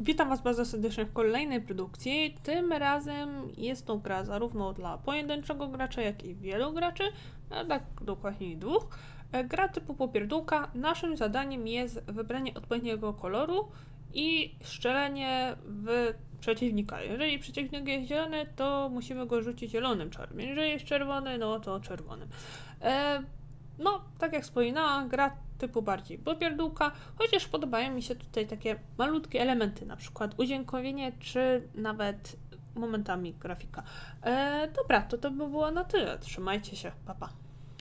Witam Was bardzo serdecznie w kolejnej produkcji. Tym razem jest to gra zarówno dla pojedynczego gracza, jak i wielu graczy, a tak dokładnie dwóch. Gra typu popierdółka. Naszym zadaniem jest wybranie odpowiedniego koloru i strzelenie w przeciwnika. Jeżeli przeciwnik jest zielony, to musimy go rzucić zielonym czarem. Jeżeli jest czerwony, no to czerwonym. No, tak jak wspominałam, gra typu bardziej popierdółka, chociaż podobają mi się tutaj takie malutkie elementy, na przykład udźwiękowienie, czy nawet momentami grafika. Dobra, to by było na tyle. Trzymajcie się, pa pa.